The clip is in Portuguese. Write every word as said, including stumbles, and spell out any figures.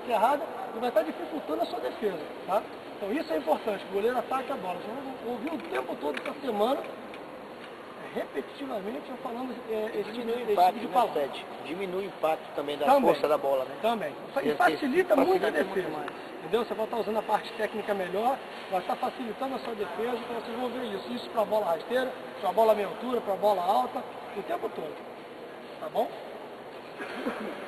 técnica errada e vai estar dificultando a sua defesa, tá? Então isso é importante, o goleiro ataca a bola. Você vai ouvir o tempo todo essa semana, repetitivamente, eu falando é, esse, diminui esse o impacto, tipo de né, palavra. Sete? Diminui o impacto também da Também, força da bola, né? Também. E E facilita, facilita muito a muito defesa. mais. Entendeu? Você vai estar usando a parte técnica melhor, vai estar facilitando a sua defesa, então vocês vão ver isso. Isso para a bola rasteira, para a bola meia altura, para a bola alta, o tempo todo. Tá bom?